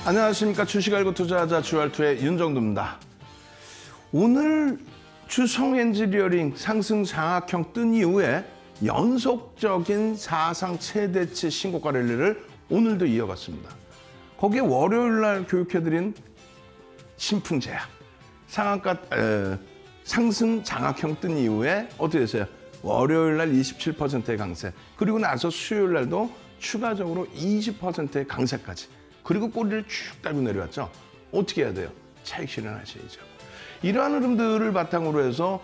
안녕하십니까. 주식 알고 투자하자 주알투의 윤정두입니다. 오늘 주성 엔지니어링 상승 장악형 뜬 이후에 연속적인 사상 최대치 신고가 랠리를 오늘도 이어갔습니다. 거기에 월요일 날 교육해드린 신풍제약 상한가 상승 장악형 뜬 이후에 어떻게 됐어요? 월요일 날 27%의 강세, 그리고 나서 수요일 날도 추가적으로 20%의 강세까지, 그리고 꼬리를 쭉 달고 내려왔죠. 어떻게 해야 돼요? 차익 실현하셔야죠. 이러한 흐름들을 바탕으로 해서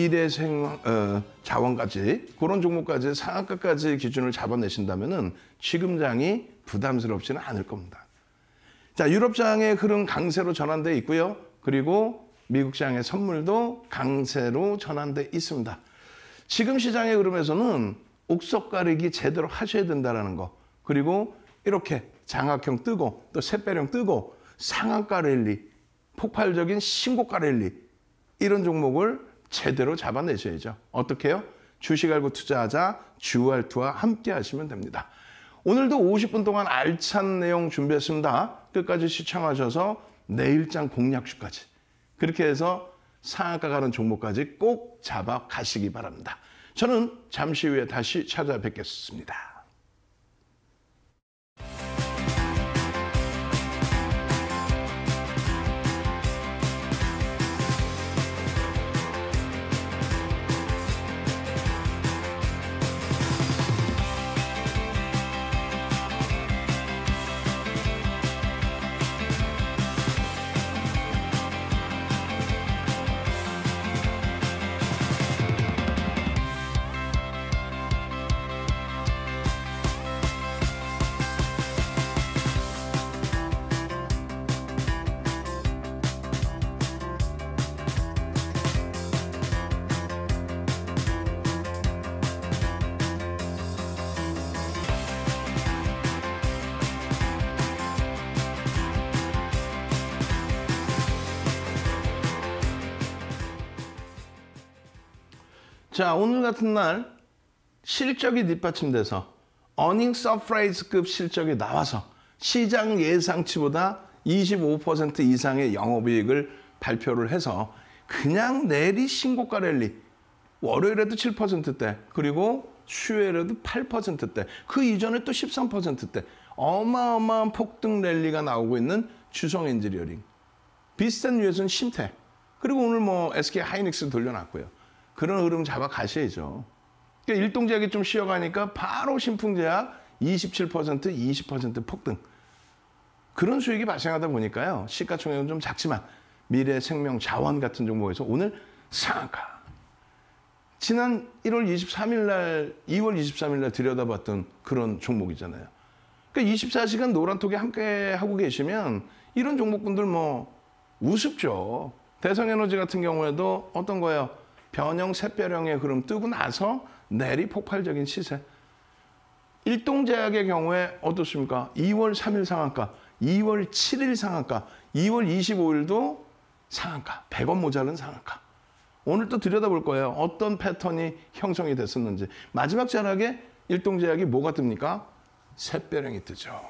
미래자원까지, 그런 종목까지 상한가까지 기준을 잡아내신다면 지금 장이 부담스럽지는 않을 겁니다. 자, 유럽장의 흐름 강세로 전환돼 있고요. 그리고 미국장의 선물도 강세로 전환돼 있습니다. 지금 시장의 흐름에서는 옥석 가리기 제대로 하셔야 된다는 거, 그리고 이렇게 장악형 뜨고 또 샛배령 뜨고 상한가 랠리, 폭발적인 신고가 랠리, 이런 종목을 제대로 잡아내셔야죠. 어떻게 해요? 주식 알고 투자하자 주알투와 함께 하시면 됩니다. 오늘도 50분 동안 알찬 내용 준비했습니다. 끝까지 시청하셔서 내일장 공략주까지, 그렇게 해서 상한가 가는 종목까지 꼭 잡아 가시기 바랍니다. 저는 잠시 후에 다시 찾아뵙겠습니다. 자, 오늘 같은 날 실적이 뒷받침돼서 어닝 서프라이즈급 실적이 나와서 시장 예상치보다 25% 이상의 영업이익을 발표를 해서 그냥 내리 신고가 랠리, 월요일에도 7%대, 그리고 수요일에도 8%대, 그 이전에 또 13%대, 어마어마한 폭등 랠리가 나오고 있는 주성 엔지니어링. 비슷한 뉴스는 신태, 그리고 오늘 뭐 SK 하이닉스 돌려놨고요. 그런 흐름 잡아 가셔야죠. 그러니까 일동제약이 좀 쉬어가니까 바로 신풍제약 27%, 20% 폭등. 그런 수익이 발생하다 보니까요. 시가총액은 좀 작지만 미래생명자원 같은 종목에서 오늘 상한가. 지난 1월 23일 날, 2월 23일 날 들여다봤던 그런 종목이잖아요. 그러니까 24시간 노란톡에 함께 하고 계시면 이런 종목분들 뭐 우습죠. 대성에너지 같은 경우에도 어떤 거예요? 변형, 샛배령의 흐름 뜨고 나서 내리 폭발적인 시세. 일동제약의 경우에 어떻습니까? 2월 3일 상한가, 2월 7일 상한가, 2월 25일도 상한가, 100원 모자른 상한가. 오늘 또 들여다볼 거예요. 어떤 패턴이 형성이 됐었는지. 마지막 자락에 일동제약이 뭐가 뜹니까? 샛배령이 뜨죠.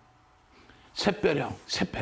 샛배령.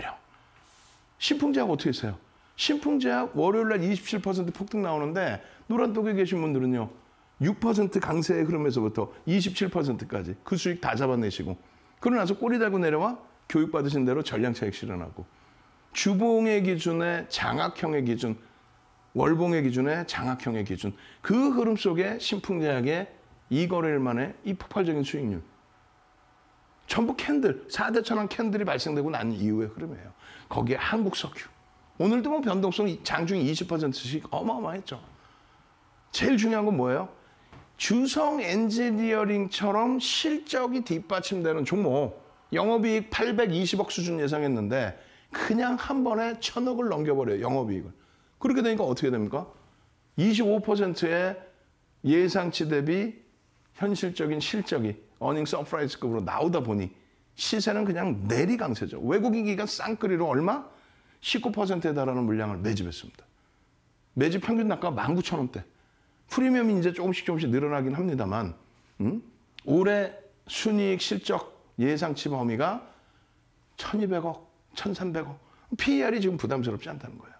신풍제약 어떻게 했어요? 신풍제약 월요일날 27% 폭등 나오는데 노란톡에 계신 분들은요. 6% 강세의 흐름에서부터 27%까지 그 수익 다 잡아내시고, 그러고 나서 꼬리 달고 내려와 교육받으신 대로 전량차익 실현하고, 주봉의 기준에 장악형의 기준, 월봉의 기준에 장악형의 기준, 그 흐름 속에 신풍제약의 2거래일 만에 이 폭발적인 수익률. 전부 캔들, 4대 천왕 캔들이 발생되고 난 이후의 흐름이에요. 거기에 한국석유. 오늘도 뭐 변동성 장중에 20%씩 어마어마했죠. 제일 중요한 건 뭐예요? 주성 엔지니어링처럼 실적이 뒷받침되는 종목, 영업이익 820억 수준 예상했는데 그냥 한 번에 1000억을 넘겨버려요, 영업이익을. 그렇게 되니까 어떻게 됩니까? 25%의 예상치 대비 현실적인 실적이 어닝 서프라이즈급으로 나오다 보니 시세는 그냥 내리 강세죠. 외국인 기관 쌍끌이로 얼마? 19%에 달하는 물량을 매집했습니다. 매집 평균 단가가 19,000원대. 프리미엄이 이제 조금씩 늘어나긴 합니다만, 올해 순이익 실적 예상치 범위가 1,200억, 1,300억. PER이 지금 부담스럽지 않다는 거예요.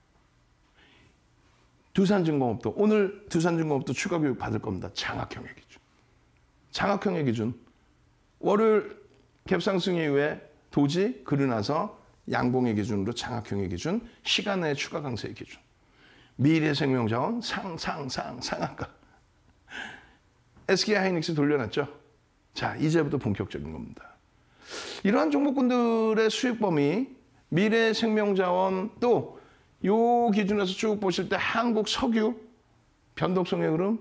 두산중공업도 오늘 두산중공업도 추가 교육 받을 겁니다. 장학형의 기준. 장학형의 기준. 월요일 갭상승 이후에 도지 그러고 나서 양봉의 기준으로 장학형의 기준, 시간 내의 추가 강세의 기준. 미래생명자원 상한가. SK하이닉스 돌려놨죠. 자, 이제부터 본격적인 겁니다. 이러한 종목군들의 수익 범위, 미래생명자원 또 요 기준에서 쭉 보실 때 한국석유 변동성의 흐름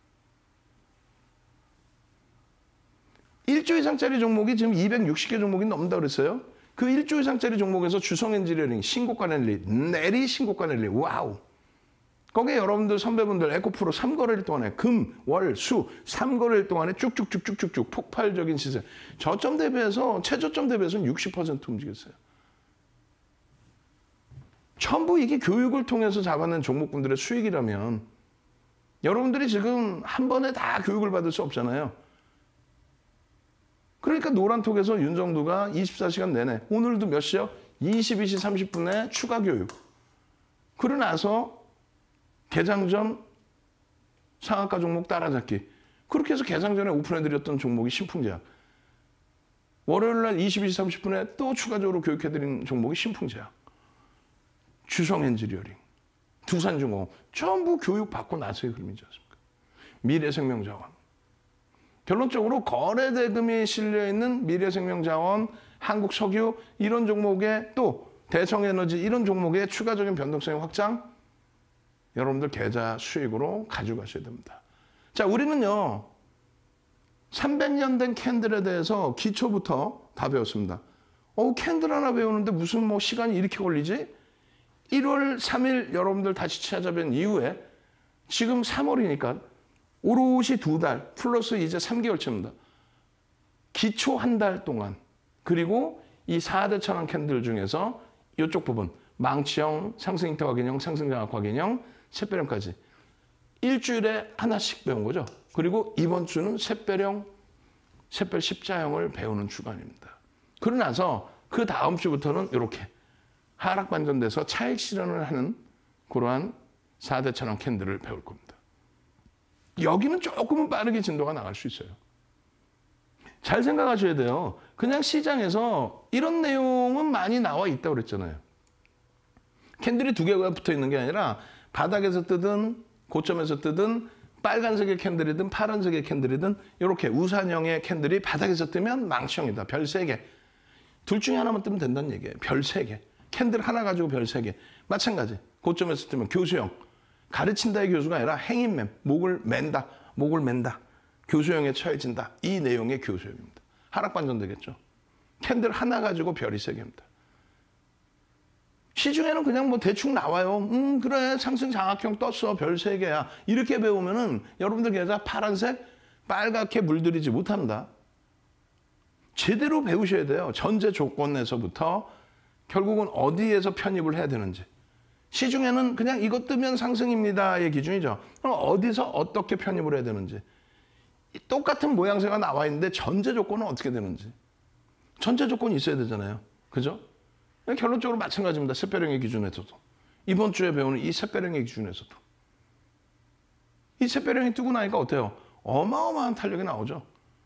1조 이상짜리 종목이 지금 260개 종목이 넘는다 그랬어요. 그 1조 이상짜리 종목에서 주성엔지니어링 신고가 랠리, 내리 신고가 랠리, 와우. 거기에 여러분들 선배분들 에코프로 3거래일 동안에 금, 월, 수 3거래일 동안에 쭉쭉쭉쭉쭉 폭발적인 시세. 저점 대비해서 최저점 대비해서는 60% 움직였어요. 전부 이게 교육을 통해서 잡아낸 종목군들의 수익이라면 여러분들이 지금 한 번에 다 교육을 받을 수 없잖아요. 그러니까 노란톡에서 윤정두가 24시간 내내 오늘도 몇 시요? 22시 30분에 추가 교육. 그러고 나서 개장 전 상한가 종목 따라잡기. 그렇게 해서 개장 전에 오픈해드렸던 종목이 신풍제약. 월요일 날 22시 30분에 또 추가적으로 교육해드린 종목이 신풍제약. 주성엔지니어링, 두산중공업 전부 교육받고 나서의 흐름이지 않습니까? 미래생명자원. 결론적으로 거래대금이 실려있는 미래생명자원, 한국석유 이런 종목에 또 대성에너지 이런 종목의 추가적인 변동성의 확장 여러분들 계좌 수익으로 가져가셔야 됩니다. 자, 우리는요 300년 된 캔들에 대해서 기초부터 다 배웠습니다. 캔들 하나 배우는데 무슨 뭐 시간이 이렇게 걸리지? 1월 3일 여러분들 다시 찾아뵌 이후에 지금 3월이니까 오롯이 2달 플러스 이제 3개월째입니다. 기초 한 달 동안 그리고 이 4대 천왕 캔들 중에서 이쪽 부분 망치형, 상승 인터 확인형, 상승 장악 확인형, 샛별형까지 일주일에 하나씩 배운 거죠. 그리고 이번 주는 샛별형, 샛별 십자형을 배우는 주간입니다. 그러고 나서 그 다음 주부터는 이렇게 하락 반전돼서 차익 실현을 하는 그러한 4대 천왕 캔들을 배울 겁니다. 여기는 조금은 빠르게 진도가 나갈 수 있어요. 잘 생각하셔야 돼요. 그냥 시장에서 이런 내용은 많이 나와 있다고 그랬잖아요. 캔들이 두 개가 붙어 있는 게 아니라 바닥에서 뜨든 고점에서 뜨든 빨간색의 캔들이든 파란색의 캔들이든 이렇게 우산형의 캔들이 바닥에서 뜨면 망치형이다. 별 3개. 둘 중에 하나만 뜨면 된다는 얘기예요. 별 3개. 캔들 하나 가지고 별 3개. 마찬가지. 고점에서 뜨면 교수형. 가르친다의 교수가 아니라 행인맴. 목을 맨다. 교수형에 처해진다. 이 내용의 교수형입니다. 하락 반전 되겠죠. 캔들 하나 가지고 별이 3개입니다. 시중에는 그냥 뭐 대충 나와요. 그래 상승 장악형 떴어. 별 3개야. 이렇게 배우면은 여러분들 계좌 파란색 빨갛게 물들이지 못합니다. 제대로 배우셔야 돼요. 전제 조건에서부터 결국은 어디에서 편입을 해야 되는지. 시중에는 그냥 이것 뜨면 상승입니다의 기준이죠. 그럼 어디서 어떻게 편입을 해야 되는지. 똑같은 모양새가 나와 있는데 전제 조건은 어떻게 되는지. 전제 조건이 있어야 되잖아요. 그죠? 결론적으로 마찬가지입니다. 샛별형의 기준에서도. 이번 주에 배우는 이 샛별형의 기준에서도. 이 샛별형이 뜨고 나니까 어때요? 어마어마한 탄력이 나오죠.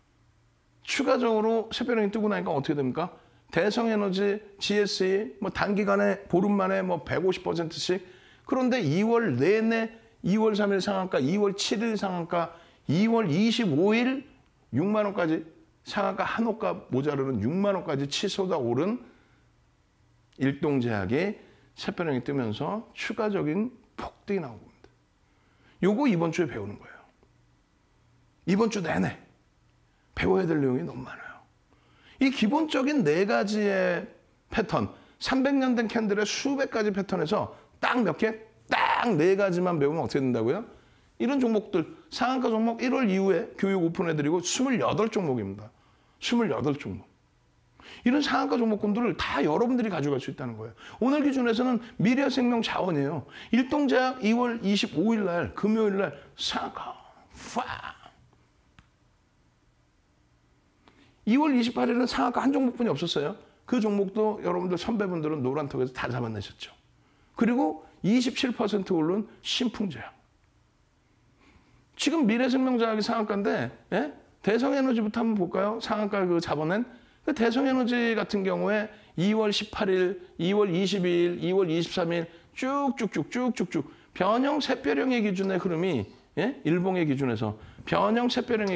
추가적으로 샛별형이 뜨고 나니까 어떻게 됩니까? 대성에너지, GSE, 뭐 단기간에 보름 만에 뭐 150%씩. 그런데 2월 내내 2월 3일 상한가, 2월 7일 상한가, 2월 25일 6만 원까지 상한가 한 호가 모자르는 6만 원까지 치솟아 오른 일동제약이 샛별형이 뜨면서 추가적인 폭등이 나온 겁니다. 요거 이번 주에 배우는 거예요. 이번 주 내내 배워야 될 내용이 너무 많아요. 이 기본적인 4가지의 패턴, 300년 된 캔들의 수백 가지 패턴에서 딱 몇 개? 딱 4가지만 배우면 어떻게 된다고요? 이런 종목들, 상한가 종목 1월 이후에 교육 오픈해드리고 28종목입니다. 28종목. 이런 상한가 종목군들을 다 여러분들이 가져갈 수 있다는 거예요. 오늘 기준에서는 미래생명자원이에요. 일동제약 2월 25일 날, 금요일 날 상한가, 2월 28일은 상한가 한 종목뿐이 없었어요. 그 종목도 여러분들 선배분들은 노란톡에서 다 잡아내셨죠. 그리고 27% 오른 신풍제약. 지금 미래생명제약이 상한가인데 예? 대성에너지부터 한번 볼까요? 상한가 그 잡아낸 그 대성에너지 같은 경우에 2월 18일, 2월 22일, 2월 23일 쭉쭉쭉 변형 샛별형의 기준의 흐름이 예? 일봉의 기준에서 변형 샛별형의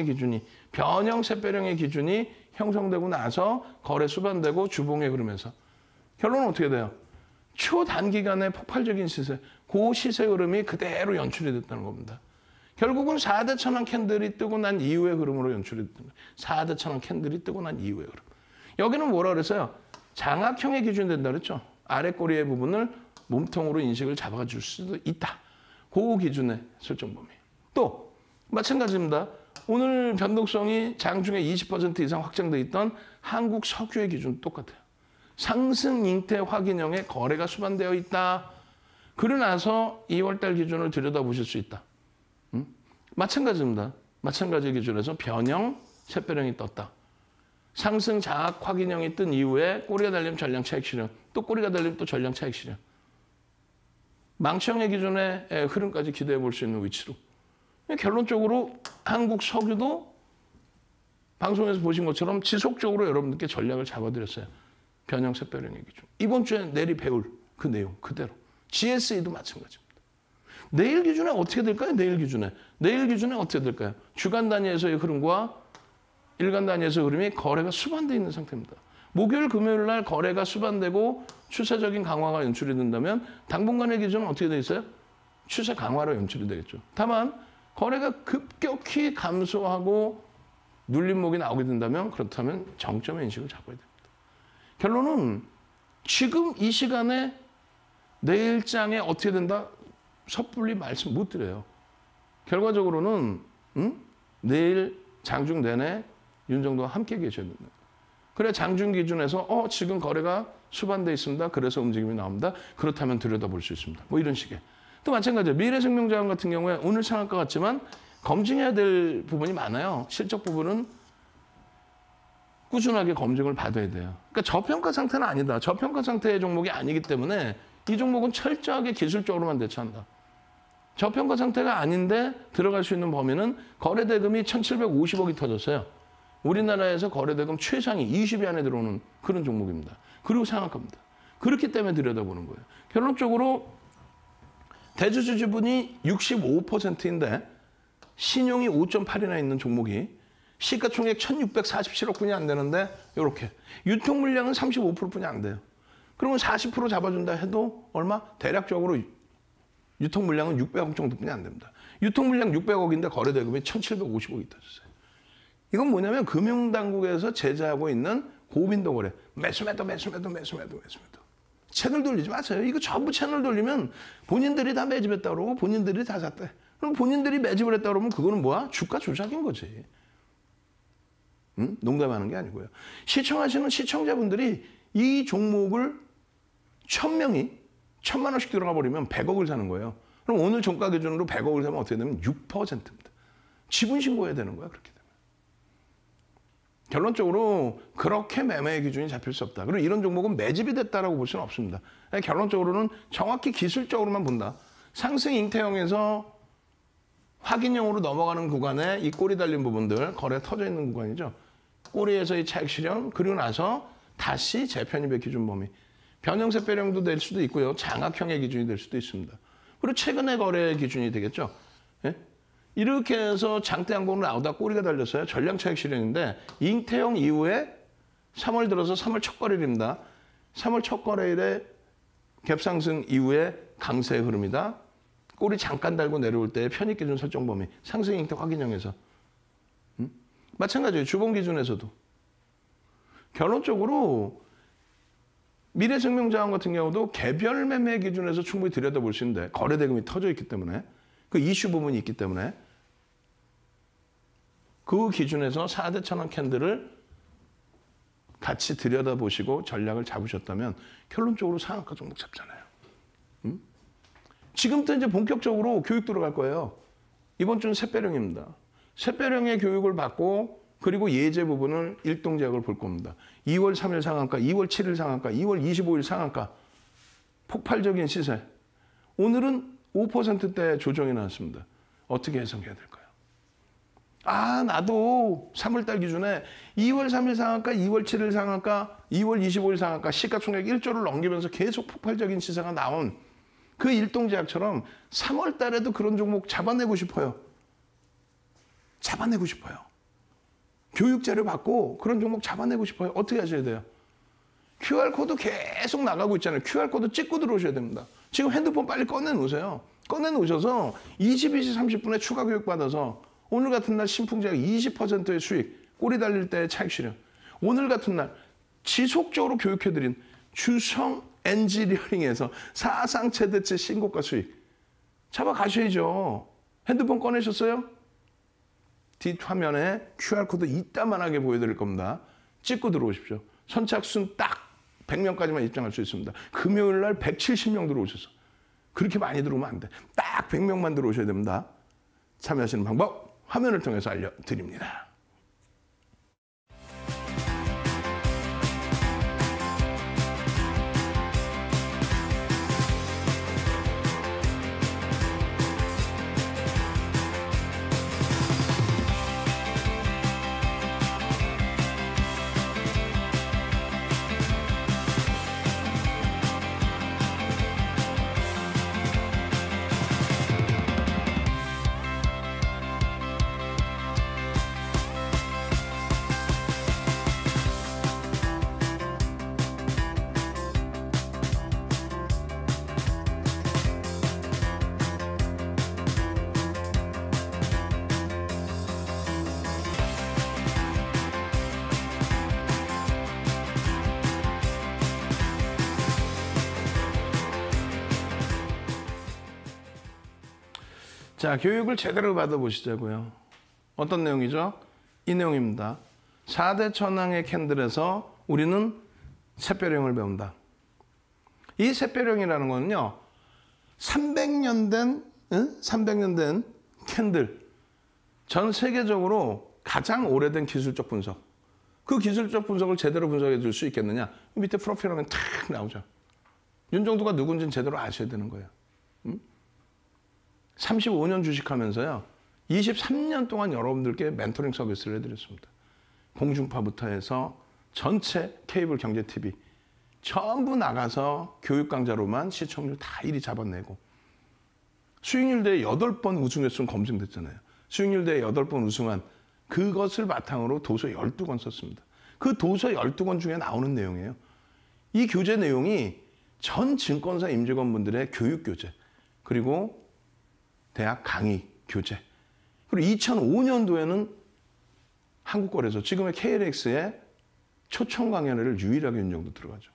기준이 형성되고 나서 거래 수반되고 주봉의 흐름에서 결론은 어떻게 돼요? 초단기간의 폭발적인 시세, 그 시세 흐름이 그대로 연출이 됐다는 겁니다. 결국은 4대 천왕 캔들이 뜨고 난 이후의 흐름으로 연출이 됐다. 4대 천왕 캔들이 뜨고 난 이후의 흐름. 여기는 뭐라 그랬어요? 장악형의 기준이 된다 그랬죠? 아래 꼬리의 부분을 몸통으로 인식을 잡아가 줄 수도 있다. 그 기준의 설정 범위. 또 마찬가지입니다. 오늘 변동성이 장중에 20% 이상 확장돼 있던 한국 석유의 기준 똑같아요. 상승 잉태 확인형의 거래가 수반되어 있다. 그러고 나서 2월달 기준을 들여다보실 수 있다. 마찬가지입니다. 마찬가지 기준에서 변형, 샛별형이 떴다. 상승 장악 확인형이 뜬 이후에 꼬리가 달리면 전량 차익 실현, 또 꼬리가 달리면 또 전량 차익 실현. 망치형의 기준의 흐름까지 기대해 볼 수 있는 위치로. 결론적으로 한국 석유도 방송에서 보신 것처럼 지속적으로 여러분들께 전략을 잡아드렸어요. 변형, 샛별형의 기준. 이번 주에 내리 배울 그 내용 그대로. GSE도 마찬가지입니다. 내일 기준에 어떻게 될까요? 내일 기준에 어떻게 될까요? 주간 단위에서의 흐름과 일간 단위에서의 흐름이 거래가 수반되어 있는 상태입니다. 목요일, 금요일 날 거래가 수반되고 추세적인 강화가 연출이 된다면 당분간의 기준은 어떻게 되어 있어요? 추세 강화로 연출이 되겠죠. 다만 거래가 급격히 감소하고 눌림목이 나오게 된다면 그렇다면 정점의 인식을 잡아야 됩니다. 결론은 지금 이 시간에 내일장에 어떻게 된다? 섣불리 말씀 못 드려요. 결과적으로는 내일 장중 내내 윤정도와 함께 계셔야 된다. 그래 장중 기준에서 지금 거래가 수반돼 있습니다. 그래서 움직임이 나옵니다. 그렇다면 들여다볼 수 있습니다. 뭐 이런 식의. 또 마찬가지예요. 미래생명자원 같은 경우에 오늘 상한가 같지만 검증해야 될 부분이 많아요. 실적 부분은 꾸준하게 검증을 받아야 돼요. 그러니까 저평가 상태는 아니다. 저평가 상태의 종목이 아니기 때문에 이 종목은 철저하게 기술적으로만 대처한다. 저평가 상태가 아닌데 들어갈 수 있는 범위는 거래대금이 1,750억이 터졌어요. 우리나라에서 거래대금 최상위 20위 안에 들어오는 그런 종목입니다. 그리고 상한가입니다. 그렇기 때문에 들여다보는 거예요. 결론적으로 대주주 지분이 65%인데 신용이 5.8이나 있는 종목이 시가총액 1,647억 분이 안 되는데 이렇게 유통 물량은 35%뿐이 안 돼요. 그러면 40% 잡아준다 해도 얼마? 대략적으로 유통 물량은 600억 정도뿐이 안 됩니다. 유통 물량 600억인데 거래 대금이 1,750억이 터졌어요. 이건 뭐냐면 금융당국에서 제재하고 있는 고빈도 거래. 매수매도. 채널 돌리지 마세요. 이거 전부 채널 돌리면 본인들이 다 매집했다 그러고 본인들이 다 샀대. 그럼 본인들이 매집을 했다 그러면 그거는 뭐야? 주가 조작인 거지. 농담하는 게 아니고요. 시청하시는 시청자분들이 이 종목을 1,000명이 1,000만 원씩 들어가 버리면 100억을 사는 거예요. 그럼 오늘 종가 기준으로 100억을 사면 어떻게 되면 6%입니다. 지분 신고해야 되는 거야, 그렇게 되면. 결론적으로 그렇게 매매의 기준이 잡힐 수 없다. 그리고 이런 종목은 매집이 됐다라고 볼 수는 없습니다. 결론적으로는 정확히 기술적으로만 본다. 상승 잉태형에서 확인형으로 넘어가는 구간에 이 꼬리 달린 부분들, 거래 터져 있는 구간이죠. 꼬리에서의 차익 실현, 그리고 나서 다시 재편입의 기준 범위. 변형 샛별형도 될 수도 있고요. 장악형의 기준이 될 수도 있습니다. 그리고 최근의 거래 기준이 되겠죠. 예? 이렇게 해서 장대 항공으로 나오다 꼬리가 달렸어요. 전량 차익 실현인데 잉태형 이후에 3월 들어서 3월 첫 거래일입니다. 3월 첫 거래일에 갭상승 이후에 강세의 흐름이다. 꼬리 잠깐 달고 내려올 때 편입 기준 설정 범위, 상승 잉태 확인형에서. 마찬가지예요. 주봉 기준에서도. 결론적으로 미래생명자원 같은 경우도 개별 매매 기준에서 충분히 들여다볼 수 있는데 거래 대금이 터져 있기 때문에 그 이슈 부분이 있기 때문에 그 기준에서 4대 천원 캔들을 같이 들여다보시고 전략을 잡으셨다면 결론적으로 상한가 종목 잡잖아요. 지금부터 이제 본격적으로 교육 들어갈 거예요. 이번 주는 샛별형입니다. 샛별형의 교육을 받고 그리고 예제 부분을 일동제약을 볼 겁니다. 2월 3일 상한가, 2월 7일 상한가, 2월 25일 상한가. 폭발적인 시세. 오늘은 5%대 조정이 나왔습니다. 어떻게 해석해야 될까요? 아, 나도 3월달 기준에 2월 3일 상한가, 2월 7일 상한가, 2월 25일 상한가 시가총액 1조를 넘기면서 계속 폭발적인 시세가 나온 그 일동제약처럼 3월달에도 그런 종목 잡아내고 싶어요. 잡아내고 싶어요. 교육제를 받고 그런 종목 잡아내고 싶어요. 어떻게 하셔야 돼요? QR코드 계속 나가고 있잖아요. QR코드 찍고 들어오셔야 됩니다. 지금 핸드폰 빨리 꺼내놓으세요. 꺼내놓으셔서 22시 30분에 추가 교육 받아서 오늘 같은 날 신풍제약 20%의 수익, 꼬리 달릴 때의 차익 실현. 오늘 같은 날 지속적으로 교육해드린 주성 엔지니어링에서 사상 최대치 신고가 수익. 잡아가셔야죠. 핸드폰 꺼내셨어요? 뒷화면에 QR코드 이따만하게 보여드릴 겁니다. 찍고 들어오십시오. 선착순 딱 100명까지만 입장할 수 있습니다. 금요일 날 170명 들어오셔서. 그렇게 많이 들어오면 안 돼. 딱 100명만 들어오셔야 됩니다. 참여하시는 방법 화면을 통해서 알려드립니다. 자, 교육을 제대로 받아보시자고요. 어떤 내용이죠? 이 내용입니다. 4대 천왕의 캔들에서 우리는 샛별형을 배운다. 이 샛별형이라는 거는요. 300년 된 캔들. 전 세계적으로 가장 오래된 기술적 분석. 그 기술적 분석을 제대로 분석해 줄 수 있겠느냐? 밑에 프로필하면 탁 나오죠. 윤정두가 누군지는 제대로 아셔야 되는 거예요. 35년 주식하면서요. 23년 동안 여러분들께 멘토링 서비스를 해드렸습니다. 공중파부터 해서 전체 케이블 경제 TV 전부 나가서 교육 강좌로만 시청률 다 1위 잡아내고 수익률 대회 8번 우승했으면 검증됐잖아요. 수익률 대회 8번 우승한 그것을 바탕으로 도서 12권 썼습니다. 그 도서 12권 중에 나오는 내용이에요. 이 교재 내용이 전 증권사 임직원분들의 교육 교재 그리고 대학 강의 교재. 그리고 2005년도에는 한국거래소, 지금의 KLX에 초청 강연회를 유일하게 윤정도 들어가죠.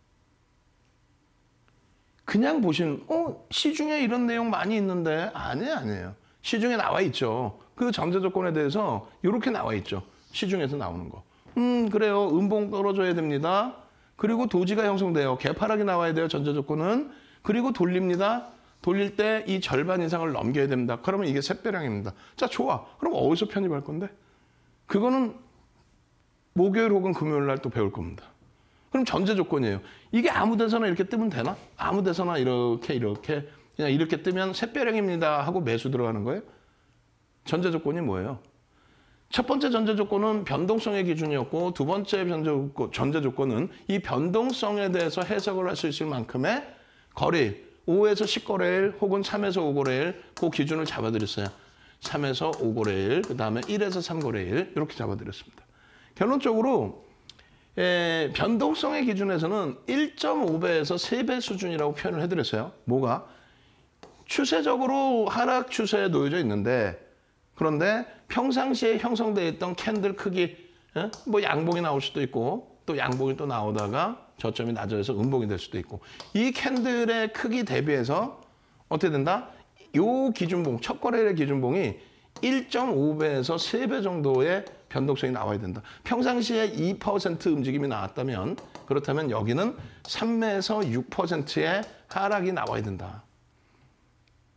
그냥 보시는, 시중에 이런 내용 많이 있는데, 아니에요. 시중에 나와 있죠. 그 전제 조건에 대해서 이렇게 나와 있죠. 시중에서 나오는 거. 그래요. 음봉 떨어져야 됩니다. 그리고 도지가 형성돼요. 개파락이 나와야 돼요. 전제 조건은. 그리고 돌립니다. 돌릴 때 이 절반 이상을 넘겨야 됩니다. 그러면 이게 샛별형입니다. 자, 좋아. 그럼 어디서 편입할 건데? 그거는 목요일 혹은 금요일 날 또 배울 겁니다. 그럼 전제 조건이에요. 이게 아무 데서나 이렇게 뜨면 되나? 아무 데서나 이렇게 그냥 이렇게 뜨면 샛별형입니다 하고 매수 들어가는 거예요? 전제 조건이 뭐예요? 첫 번째 전제 조건은 변동성의 기준이었고 두 번째 전제 조건은 이 변동성에 대해서 해석을 할 수 있을 만큼의 거래일 5에서 10거래일 혹은 3에서 5거래일 그 기준을 잡아드렸어요. 3에서 5거래일, 그 다음에 1에서 3거래일 이렇게 잡아드렸습니다. 결론적으로 변동성의 기준에서는 1.5배에서 3배 수준이라고 표현을 해드렸어요. 뭐가? 추세적으로 하락 추세에 놓여져 있는데 그런데 평상시에 형성되어 있던 캔들 크기 뭐 양봉이 나올 수도 있고 또 양봉이 또 나오다가 저점이 낮아져서 음봉이 될 수도 있고 이 캔들의 크기 대비해서 어떻게 된다? 요 기준봉, 첫 거래일의 기준봉이 1.5배에서 3배 정도의 변동성이 나와야 된다. 평상시에 2% 움직임이 나왔다면 그렇다면 여기는 3에서 6%의 하락이 나와야 된다.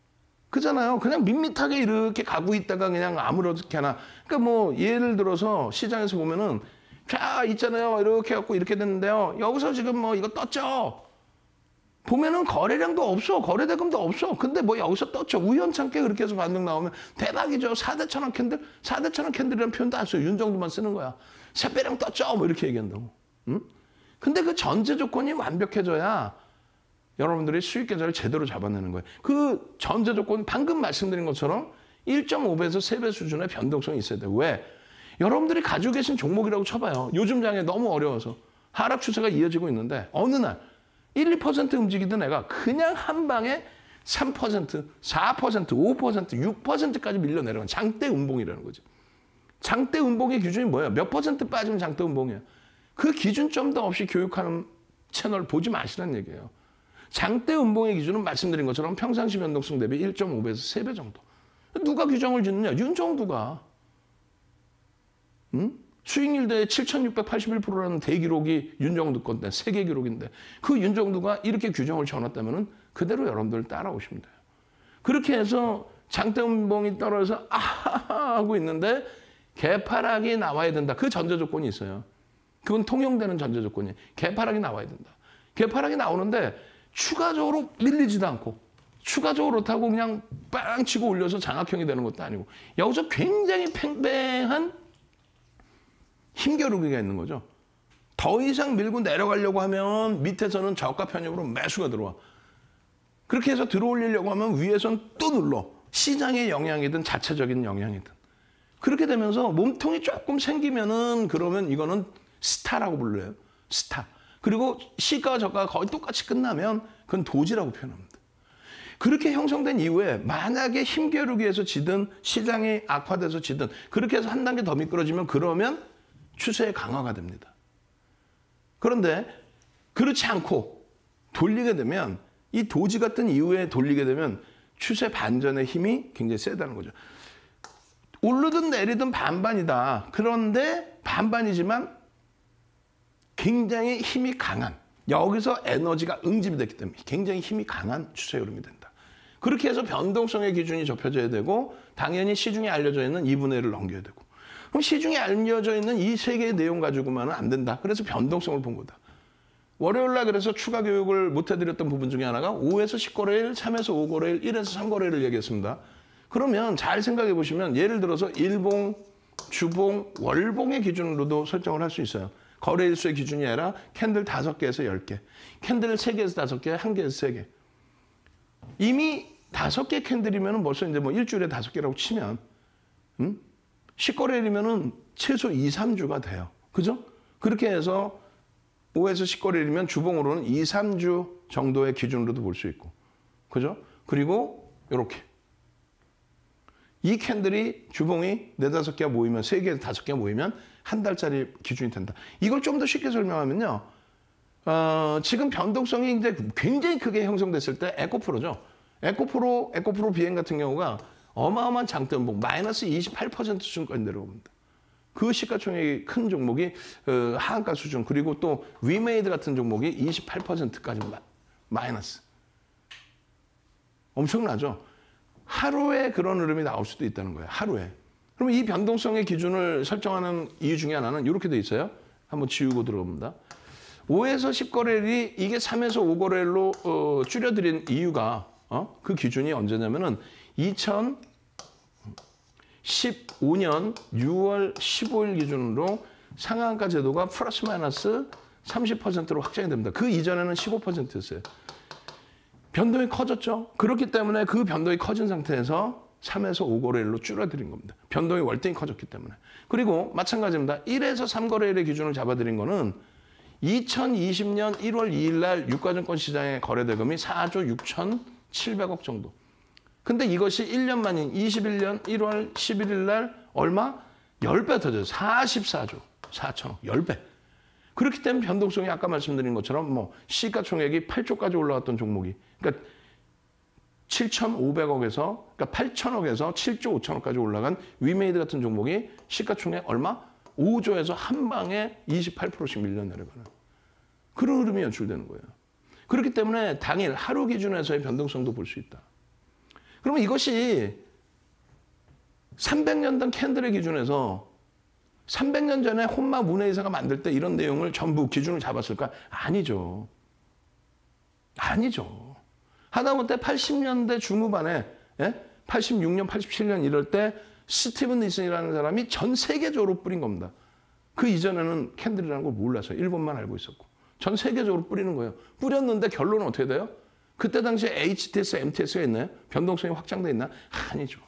그잖아요. 그냥 밋밋하게 이렇게 가고 있다가 그냥 아무렇게나. 그러니까 뭐 예를 들어서 시장에서 보면은 자 있잖아요. 이렇게 갖고 이렇게 됐는데요. 여기서 지금 뭐 이거 떴죠. 보면은 거래량도 없어. 거래대금도 없어. 근데 뭐 여기서 떴죠. 우연찮게 그렇게 해서 반등 나오면 대박이죠. 4대 천원 캔들. 4대 천원 캔들이라는 표현도 안 써요. 윤정도만 쓰는 거야. 새배량 떴죠. 뭐 이렇게 얘기한다고. 응? 근데 그 전제 조건이 완벽해져야 여러분들이 수익 계좌를 제대로 잡아내는 거예요. 그 전제 조건 방금 말씀드린 것처럼 1.5배에서 3배 수준의 변동성이 있어야 돼요. 왜? 여러분들이 가지고 계신 종목이라고 쳐봐요. 요즘 장에 너무 어려워서 하락 추세가 이어지고 있는데 어느 날 1, 2% 움직이던 애가 그냥 한 방에 3%, 4%, 5%, 6%까지 밀려 내려간 장대 음봉이라는 거죠. 장대 음봉의 기준이 뭐예요? 몇 퍼센트 빠지면 장대 음봉이에요. 그 기준점도 없이 교육하는 채널 보지 마시라는 얘기예요. 장대 음봉의 기준은 말씀드린 것처럼 평상시 변동성 대비 1.5배에서 3배 정도. 누가 규정을 짓느냐? 윤정두가. 응? 수익률 대 7,681%라는 대기록이 윤정두 건데 세계 기록인데 그 윤정두가 이렇게 규정을 지어놨다면 그대로 여러분들 따라오시면 돼요. 그렇게 해서 장대 음봉이 떨어져서 아하하 하고 있는데 개파락이 나와야 된다. 그 전제 조건이 있어요. 그건 통용되는 전제 조건이에요. 개파락이 나와야 된다. 개파락이 나오는데 추가적으로 밀리지도 않고 추가적으로 타고 그냥 빵 치고 올려서 장악형이 되는 것도 아니고 여기서 굉장히 팽팽한 힘겨루기가 있는 거죠. 더 이상 밀고 내려가려고 하면 밑에서는 저가 편입으로 매수가 들어와. 그렇게 해서 들어올리려고 하면 위에서는 또 눌러. 시장의 영향이든 자체적인 영향이든. 그렇게 되면서 몸통이 조금 생기면은 그러면 이거는 스타라고 불러요. 스타. 그리고 시가와 저가가 거의 똑같이 끝나면 그건 도지라고 표현합니다. 그렇게 형성된 이후에 만약에 힘겨루기에서 지든 시장이 악화돼서 지든 그렇게 해서 한 단계 더 미끄러지면 그러면 추세의 강화가 됩니다. 그런데 그렇지 않고 돌리게 되면 이 도지 같은 이후에 돌리게 되면 추세 반전의 힘이 굉장히 세다는 거죠. 오르든 내리든 반반이다. 그런데 반반이지만 굉장히 힘이 강한 여기서 에너지가 응집이 됐기 때문에 굉장히 힘이 강한 추세 흐름이 된다. 그렇게 해서 변동성의 기준이 좁혀져야 되고 당연히 시중에 알려져 있는 2분의 1을 넘겨야 되고 그럼 시중에 알려져 있는 이 세 개의 내용 가지고만은 안 된다. 그래서 변동성을 본 거다. 월요일 날 그래서 추가 교육을 못 해드렸던 부분 중에 하나가 5에서 10거래일, 3에서 5거래일, 1에서 3거래일을 얘기했습니다. 그러면 잘 생각해 보시면 예를 들어서 일봉, 주봉, 월봉의 기준으로도 설정을 할 수 있어요. 거래일수의 기준이 아니라 캔들 5개에서 10개, 캔들 3개에서 5개, 1개에서 3개. 이미 5개 캔들이면 벌써 이제 뭐 일주일에 5개라고 치면 10거래일이면은 최소 2, 3주가 돼요. 그죠? 그렇게 해서 5에서 10거래일이면 주봉으로는 2, 3주 정도의 기준으로도 볼 수 있고. 그죠? 그리고 이렇게. 이 캔들이 주봉이 4, 5개가 모이면 3개, 5개가 모이면 한 달짜리 기준이 된다. 이걸 좀 더 쉽게 설명하면요. 지금 변동성이 이제 굉장히 크게 형성됐을 때 에코프로죠. 에코프로 비행 같은 경우가 어마어마한 장대 음봉 마이너스 28% 수준까지 내려옵니다. 그 시가총액이 큰 종목이 하한가 수준 그리고 또 위메이드 같은 종목이 28%까지 마이너스. 엄청나죠? 하루에 그런 흐름이 나올 수도 있다는 거예요. 하루에. 그럼 이 변동성의 기준을 설정하는 이유 중에 하나는 이렇게 돼 있어요. 한번 지우고 들어봅니다. 5에서 10거래일이 이게 3에서 5거래일로 줄여드린 이유가 그 기준이 언제냐면은 2015년 6월 15일 기준으로 상한가 제도가 플러스 마이너스 30%로 확장이 됩니다. 그 이전에는 15%였어요. 변동이 커졌죠. 그렇기 때문에 그 변동이 커진 상태에서 3에서 5거래일로 줄여드린 겁니다. 변동이 월등히 커졌기 때문에. 그리고 마찬가지입니다. 1에서 3거래일의 기준을 잡아드린 거는 2020년 1월 2일 날 유가증권 시장의 거래대금이 4조 6,700억 정도. 근데 이것이 1년 만인 21년 1월 11일 날 얼마? 10배 터져요. 44조 4천억. 10배. 그렇기 때문에 변동성이 아까 말씀드린 것처럼 뭐 시가총액이 8조까지 올라갔던 종목이 그러니까 7,500억에서 그러니까 8천억에서 7조 5천억까지 올라간 위메이드 같은 종목이 시가총액 얼마? 5조에서 한 방에 28%씩 밀려 내려가는 그런 흐름이 연출되는 거예요. 그렇기 때문에 당일 하루 기준에서의 변동성도 볼 수 있다. 그러면 이것이 300년 된 캔들의 기준에서 300년 전에 혼마 문해이사가 만들 때 이런 내용을 전부 기준을 잡았을까? 아니죠. 아니죠. 하다못해 80년대 중후반에 86년, 87년 이럴 때 스티븐 니슨이라는 사람이 전 세계적으로 뿌린 겁니다. 그 이전에는 캔들이라는 걸 몰랐어요. 일본만 알고 있었고. 전 세계적으로 뿌리는 거예요. 뿌렸는데 결론은 어떻게 돼요? 그때 당시에 HTS, MTS가 있나요? 변동성이 확장돼 있나? 아니죠.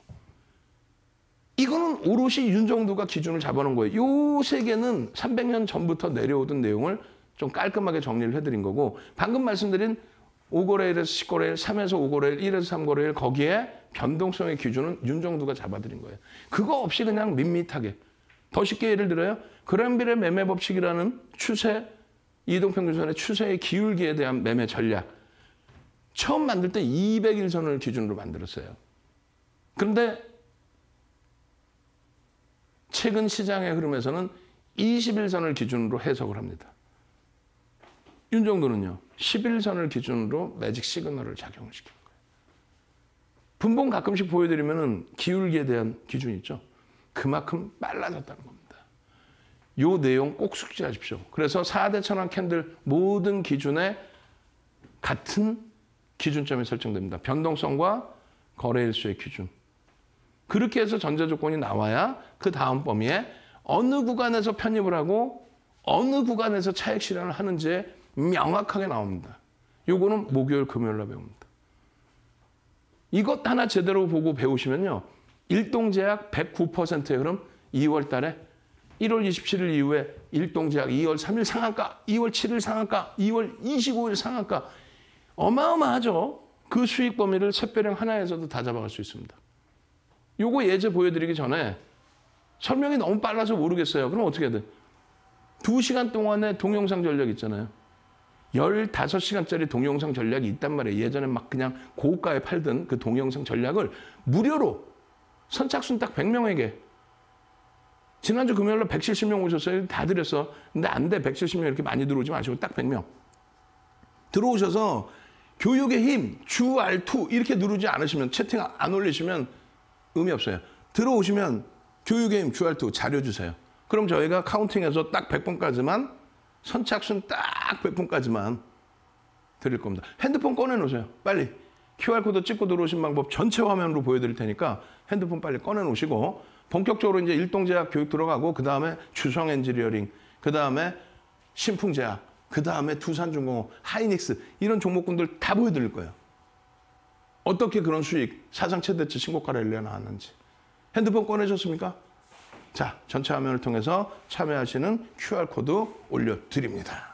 이거는 오롯이 윤정두가 기준을 잡아놓은 거예요. 요 세 개는 300년 전부터 내려오던 내용을 좀 깔끔하게 정리를 해드린 거고 방금 말씀드린 5거래일에서 10거래일, 3에서 5거래일, 1에서 3거래일 거기에 변동성의 기준은 윤정두가 잡아드린 거예요. 그거 없이 그냥 밋밋하게. 더 쉽게 예를 들어요. 그랜빌의 매매 법칙이라는 추세, 이동평균선의 추세의 기울기에 대한 매매 전략. 처음 만들 때 200일선을 기준으로 만들었어요. 그런데 최근 시장의 흐름에서는 21선을 기준으로 해석을 합니다. 윤정두는요. 11선을 기준으로 매직 시그널을 작용을 시키는 거예요. 분봉 가끔씩 보여드리면 기울기에 대한 기준이 있죠. 그만큼 빨라졌다는 겁니다. 이 내용 꼭 숙지하십시오. 그래서 4대 천왕 캔들 모든 기준에 같은 기준점이 설정됩니다. 변동성과 거래일수의 기준. 그렇게 해서 전제조건이 나와야 그 다음 범위에 어느 구간에서 편입을 하고 어느 구간에서 차익 실현을 하는지에 명확하게 나옵니다. 요거는 목요일, 금요일날 배웁니다. 이것 하나 제대로 보고 배우시면요. 일동제약 109%의 흐름 2월 달에 1월 27일 이후에 일동제약 2월 3일 상한가, 2월 7일 상한가, 2월 25일 상한가 어마어마하죠. 그 수익 범위를 샛별형 하나에서도 다 잡아갈 수 있습니다. 요거 예제 보여드리기 전에 설명이 너무 빨라서 모르겠어요. 그럼 어떻게 해야 돼? 2시간 동안의 동영상 전략 있잖아요. 15시간짜리 동영상 전략이 있단 말이에요. 예전에 막 그냥 고가에 팔던 그 동영상 전략을 무료로 선착순 딱 100명에게 지난주 금요일날 170명 오셨어요. 다 드렸어. 근데 안 돼. 170명 이렇게 많이 들어오지 마시고 딱 100명. 들어오셔서 교육의 힘, 주알2 이렇게 누르지 않으시면 채팅 안 올리시면 의미 없어요. 들어오시면 교육의 힘, 주알2 자료 주세요. 그럼 저희가 카운팅해서 딱 100번까지만 선착순 딱 100번까지만 드릴 겁니다. 핸드폰 꺼내놓으세요. 빨리. QR코드 찍고 들어오신 방법 전체 화면으로 보여드릴 테니까 핸드폰 빨리 꺼내놓으시고 본격적으로 이제 일동제약 교육 들어가고 그 다음에 주성 엔지니어링, 그 다음에 신풍제약, 그 다음에 두산중공업, 하이닉스 이런 종목군들 다 보여드릴 거예요. 어떻게 그런 수익, 사상 최대치 신고가 랠리가 나왔는지. 핸드폰 꺼내셨습니까? 자, 전체 화면을 통해서 참여하시는 QR코드 올려드립니다.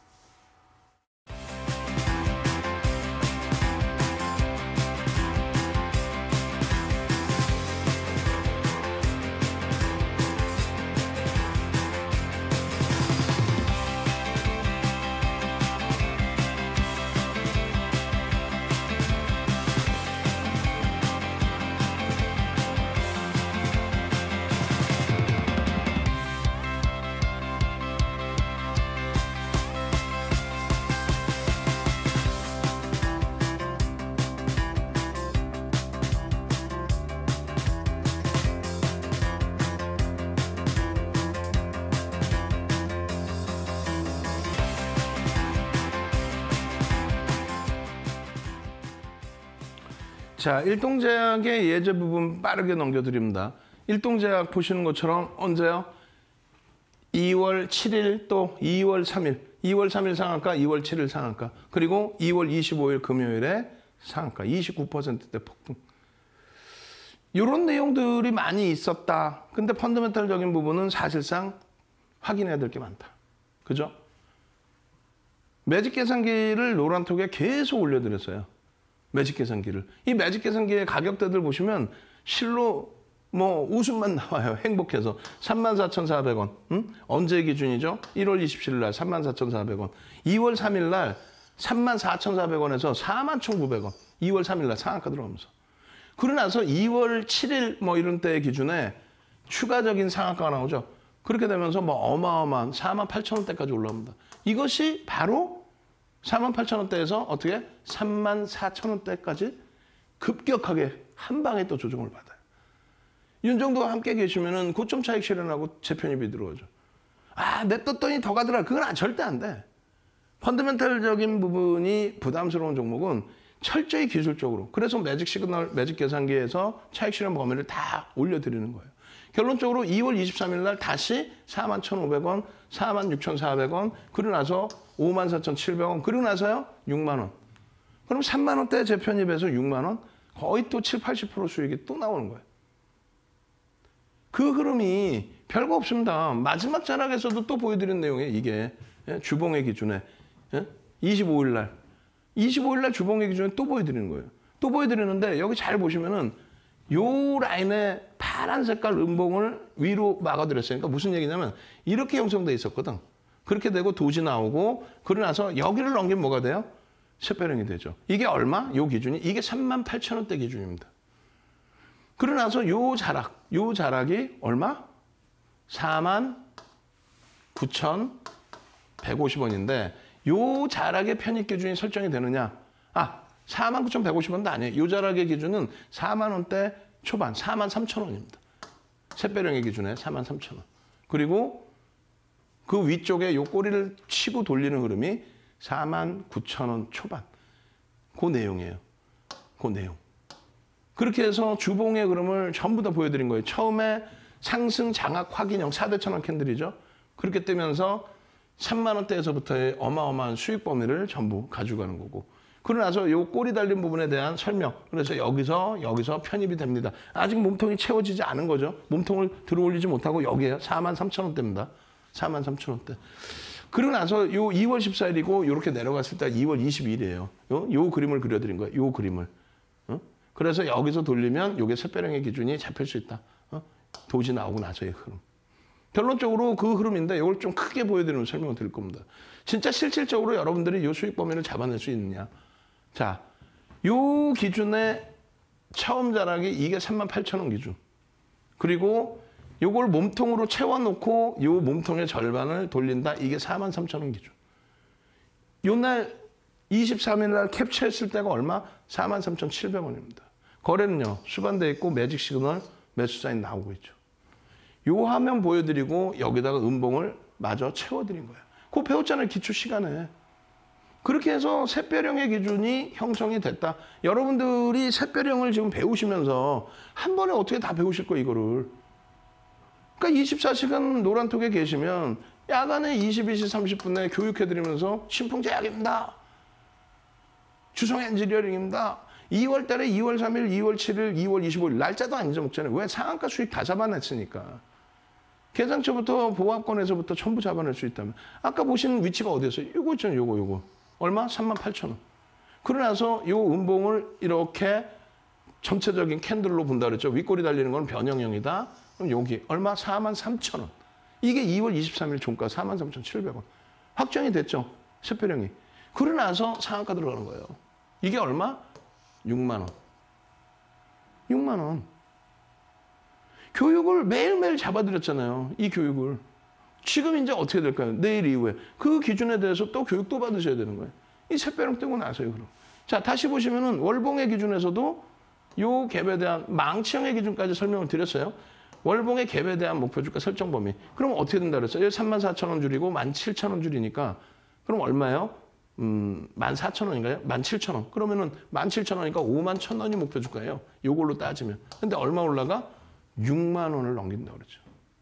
자, 일동제약의 예제 부분 빠르게 넘겨드립니다. 일동제약 보시는 것처럼 언제요? 2월 7일 또 2월 3일. 2월 3일 상한가, 2월 7일 상한가. 그리고 2월 25일 금요일에 상한가. 29%대 폭등. 이런 내용들이 많이 있었다. 근데 펀더멘탈적인 부분은 사실상 확인해야 될 게 많다. 그죠? 매직 계산기를 노란톡에 계속 올려드렸어요. 매직 계산기를. 이 매직 계산기의 가격대들 보시면 실로 뭐 웃음만 나와요. 행복해서. 34,400원. 응? 언제 기준이죠? 1월 27일 날 34,400원. 2월 3일 날 34,400원에서 41,900원. 2월 3일 날 상한가 들어오면서. 그러고 나서 2월 7일 뭐 이런 때 기준에 추가적인 상한가가 나오죠. 그렇게 되면서 뭐 어마어마한 48,000원대까지 올라옵니다. 이것이 바로 48,000원대에서 어떻게 34,000원대까지 급격하게 한 방에 또 조정을 받아요. 윤정도와 함께 계시면은 고점 차익 실현하고 재편입이 들어오죠. 냅뒀더니 더 가더라. 그건 절대 안 돼. 펀더멘탈적인 부분이 부담스러운 종목은 철저히 기술적으로. 그래서 매직 시그널, 매직 계산기에서 차익 실현 범위를 다 올려드리는 거예요. 결론적으로 2월 23일 날 다시 41,500원, 46,400원, 그러고 나서 54,700원, 그러고 나서요 6만 원. 그럼 3만 원대 재편입에서 6만 원, 거의 또 7, 80% 수익이 또 나오는 거예요. 그 흐름이 별거 없습니다. 마지막 자락에서도 또 보여드린 내용이에요. 이게 주봉의 기준에 25일 날 주봉의 기준에 또 보여드리는 거예요. 또 보여드리는데 여기 잘 보시면은 요 라인에 파란 색깔 음봉을 위로 막아드렸어요. 그러니까 무슨 얘기냐면 이렇게 형성돼 있었거든. 그렇게 되고 도지 나오고 그러고 나서 여기를 넘기면 뭐가 돼요? 샛별형이 되죠. 이게 얼마? 요 기준이 이게 38,000원대 기준입니다. 그러고 나서 요 자락이 얼마? 49,150원인데 요 자락의 편입 기준이 설정이 되느냐? 49,150원도 아니에요. 요 자락의 기준은 4만 원대 초반, 43,000원입니다. 샛별형의 기준에 43,000원. 그리고 그 위쪽에 요 꼬리를 치고 돌리는 흐름이 49,000원 초반. 그 내용이에요. 그 내용. 그렇게 해서 주봉의 흐름을 전부 다 보여드린 거예요. 처음에 상승 장악 확인형 4대천원 캔들이죠. 그렇게 뜨면서 3만 원대에서부터의 어마어마한 수익 범위를 전부 가져가는 거고. 그러고 나서 요 꼬리 달린 부분에 대한 설명. 그래서 여기서 편입이 됩니다. 아직 몸통이 채워지지 않은 거죠. 몸통을 들어올리지 못하고 여기에요. 43,000원대입니다. 43,000원대. 그러고 나서 요 2월 14일이고 이렇게 내려갔을 때 2월 22일이에요. 요 그림을 그려드린 거예요. 요 그림을. 그래서 여기서 돌리면 요게 샛별형의 기준이 잡힐 수 있다. 도지 나오고 나서의 흐름. 결론적으로 그 흐름인데 이걸 좀 크게 보여드리는 설명을 드릴 겁니다. 진짜 실질적으로 여러분들이 요 수익 범위를 잡아낼 수 있느냐. 자, 요 기준의 처음 자락이 이게 38,000원 기준. 그리고 요걸 몸통으로 채워놓고 요 몸통의 절반을 돌린다. 이게 43,000원 기준. 요날 23일 날 캡처했을 때가 얼마? 43,700원입니다. 거래는요. 수반돼 있고 매직 시그널 매수 사인 나오고 있죠. 요 화면 보여드리고 여기다가 음봉을 마저 채워드린 거예요. 그거 배웠잖아요. 기초 시간에. 그렇게 해서 샛별형의 기준이 형성이 됐다. 여러분들이 샛별형을 지금 배우시면서 한 번에 어떻게 다 배우실 거예요, 이거를. 그러니까 24시간 노란톡에 계시면 야간에 22시 30분에 교육해드리면서 신풍제약입니다. 주성 엔지니어링입니다. 2월 달에 2월 3일, 2월 7일, 2월 25일 날짜도 안 잊어먹잖아요. 왜? 상한가 수익 다 잡아냈으니까. 계산처부터 보합권에서부터 전부 잡아낼 수 있다면. 아까 보신 위치가 어디였어요? 요거 있잖아요. 요거. 얼마? 38,000원. 그러고 나서 요 음봉을 이렇게 전체적인 캔들로 본다 그랬죠. 윗꼬리 달리는 건 변형형이다. 그럼 여기 얼마? 43,000원. 이게 2월 23일 종가 43,700원. 확정이 됐죠. 샛별형이. 그러고 나서 상한가 들어가는 거예요. 이게 얼마? 6만 원. 6만 원. 교육을 매일매일 잡아드렸잖아요. 이 교육을. 지금 이제 어떻게 될까요? 내일 이후에. 그 기준에 대해서 또 교육도 받으셔야 되는 거예요. 이 샛별형 뜨고 나서요, 그럼. 자, 다시 보시면은 월봉의 기준에서도 요 갭에 대한 망치형의 기준까지 설명을 드렸어요. 월봉의 갭에 대한 목표 주가 설정 범위. 그럼 어떻게 된다 그랬어요? 34,000원 줄이고 17,000원 줄이니까 그럼 얼마예요? 14,000원인가요? 17,000원. 그러면은 17,000원이니까 51,000원이 목표 주가예요. 요걸로 따지면. 근데 얼마 올라가? 6만 원을 넘긴다 그러죠.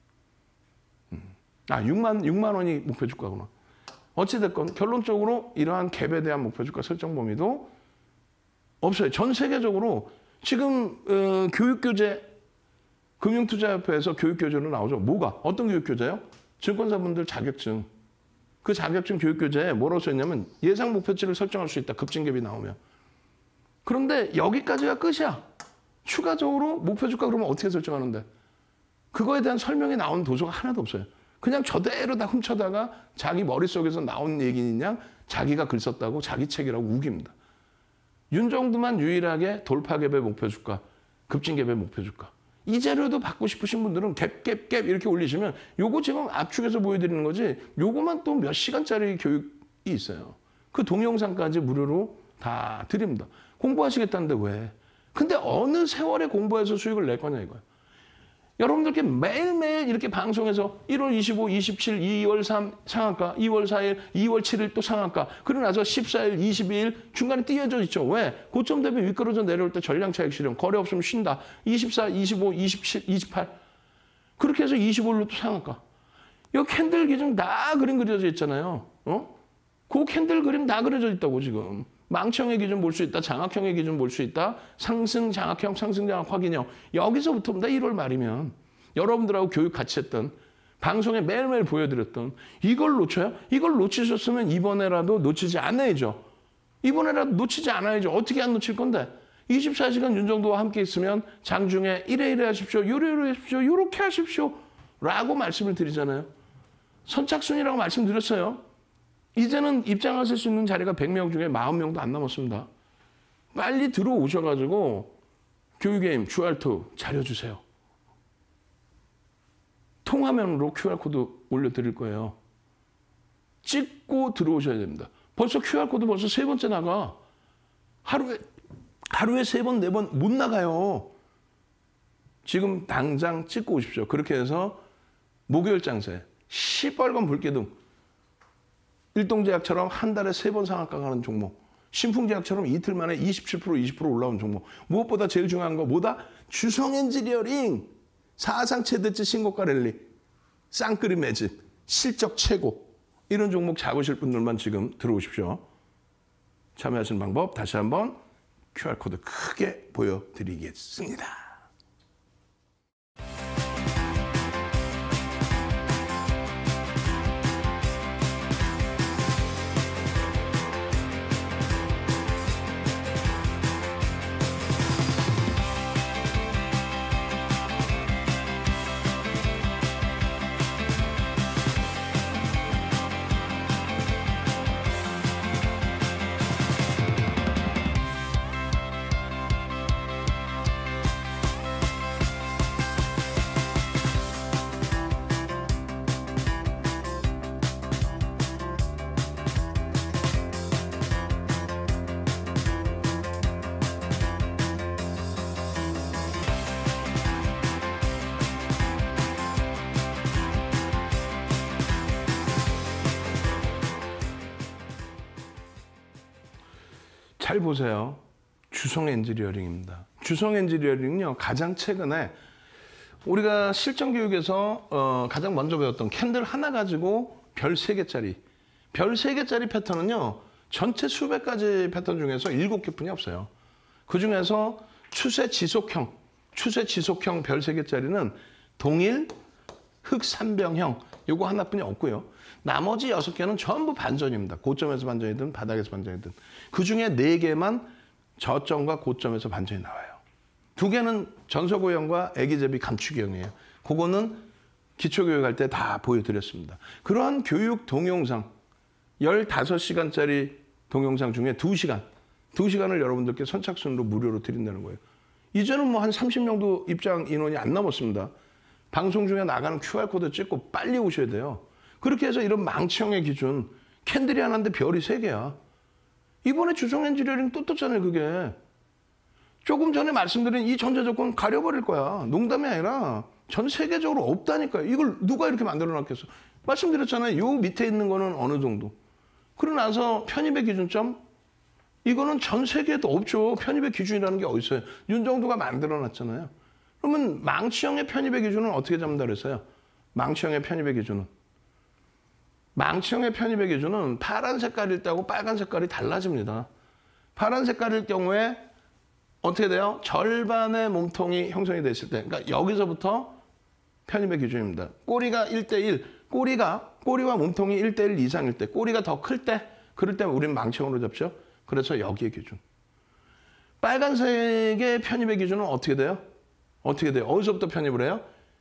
6만 원이 목표 주가구나. 어찌됐건 결론적으로 이러한 갭에 대한 목표 주가 설정 범위도 없어요. 전 세계적으로 지금 교육교재 금융투자협회에서 교육교재로 나오죠. 뭐가? 어떤 교육교재요? 증권사분들 자격증. 그 자격증 교육교재에 뭐라고 써있냐면 예상 목표치를 설정할 수 있다. 급진갭이 나오면. 그런데 여기까지가 끝이야. 추가적으로 목표 주가 그러면 어떻게 설정하는데? 그거에 대한 설명이 나온 도서가 하나도 없어요. 그냥 저대로 다 훔쳐다가 자기 머릿속에서 나온 얘기냐 자기가 글 썼다고 자기 책이라고 우깁니다. 윤정두만 유일하게 돌파갭의 목표 주가, 급진갭의 목표 주가. 이 자료도 받고 싶으신 분들은 갭 이렇게 올리시면 요거 지금 압축해서 보여드리는 거지 요거만 또 몇 시간짜리 교육이 있어요. 그 동영상까지 무료로 다 드립니다. 공부하시겠다는데 왜? 근데 어느 세월에 공부해서 수익을 낼 거냐 이거야. 여러분들께 매일매일 이렇게 방송에서 1월 25, 27, 2월 3 상한가, 2월 4일, 2월 7일 또 상한가, 그러고 나서 14일, 22일 중간에 띄어져 있죠. 왜? 고점 대비 윗걸어져 내려올 때 전량 차익 실현, 거래 없으면 쉰다. 24, 25, 27, 28. 그렇게 해서 25일로 또 상한가. 이 캔들 기준 다 그림 그려져 있잖아요. 그 캔들 그림 다 그려져 있다고 지금. 망청의 기준 볼 수 있다. 장악형의 기준 볼 수 있다. 상승 장악형, 상승 장악 확인형. 여기서부터입니다. 1월 말이면. 여러분들하고 교육 같이 했던, 방송에 매일매일 보여드렸던, 이걸 놓쳐요? 이걸 놓치셨으면 이번에라도 놓치지 않아야죠. 이번에라도 놓치지 않아야죠. 어떻게 안 놓칠 건데? 24시간 윤정도와 함께 있으면 장중에 이래 하십시오. 요래 하십시오. 요렇게 하십시오. 라고 말씀을 드리잖아요. 선착순이라고 말씀드렸어요. 이제는 입장하실 수 있는 자리가 100명 중에 40명도 안 남았습니다. 빨리 들어오셔가지고 교육의 힘, QR2 자료 주세요. 통화면으로 QR코드 올려드릴 거예요. 찍고 들어오셔야 됩니다. 벌써 QR코드 벌써 3번째 나가. 하루에 3번, 4번 못 나가요. 지금 당장 찍고 오십시오. 그렇게 해서 목요일 장세, 시뻘건 불기둥, 일동제약처럼 한 달에 3번 상한가 가는 종목, 신풍제약처럼 이틀 만에 27%, 20% 올라온 종목. 무엇보다 제일 중요한 거 뭐다? 주성엔지니어링, 사상 최대치 신고가 랠리, 쌍끌이 매집, 실적 최고. 이런 종목 잡으실 분들만 지금 들어오십시오. 참여하시는 방법 다시 한번 QR코드 크게 보여드리겠습니다. 잘 보세요. 주성엔지니어링입니다. 주성엔지니어링은요, 가장 최근에 우리가 실전교육에서 가장 먼저 배웠던 캔들 하나 가지고 별 3개짜리. 별 3개짜리 패턴은요, 전체 수백 가지 패턴 중에서 7개뿐이 없어요. 그 중에서 추세 지속형 별 3개짜리는 동일, 흑삼병형, 요거 하나뿐이 없고요. 나머지 6개는 전부 반전입니다. 고점에서 반전이든 바닥에서 반전이든. 그중에 4개만 저점과 고점에서 반전이 나와요. 2개는 전서고형과 애기제비 감축형이에요. 그거는 기초교육할 때 다 보여드렸습니다. 그러한 교육 동영상, 15시간짜리 동영상 중에 2시간을 여러분들께 선착순으로 무료로 드린다는 거예요. 이제는 뭐 한 30명도 입장 인원이 안 남았습니다. 방송 중에 나가는 QR코드 찍고 빨리 오셔야 돼요. 그렇게 해서 이런 망치형의 기준, 캔들이 하나인데 별이 3개야. 이번에 주성엔지니어링 또 떴잖아요, 그게. 조금 전에 말씀드린 이 전제조건 가려버릴 거야. 농담이 아니라 전 세계적으로 없다니까요. 이걸 누가 이렇게 만들어놨겠어. 말씀드렸잖아요. 요 밑에 있는 거는 어느 정도. 그러고 나서 편입의 기준점, 이거는 전 세계에도 없죠. 편입의 기준이라는 게 어디 있어요. 윤정도가 만들어놨잖아요. 그러면 망치형의 편입의 기준은 어떻게 잡는다 그랬어요? 망치형의 편입의 기준은 파란 색깔일 때하고 빨간 색깔이 달라집니다. 파란 색깔일 경우에 어떻게 돼요? 절반의 몸통이 형성이 됐을 때, 그러니까 여기서부터 편입의 기준입니다. 꼬리가 1대1, 꼬리와 몸통이 1대1 이상일 때, 꼬리가 더 클 때, 그럴 때 우리는 망치형으로 잡죠. 그래서 여기의 기준. 빨간색의 편입의 기준은 어떻게 돼요? 어디서부터 편입을 해요?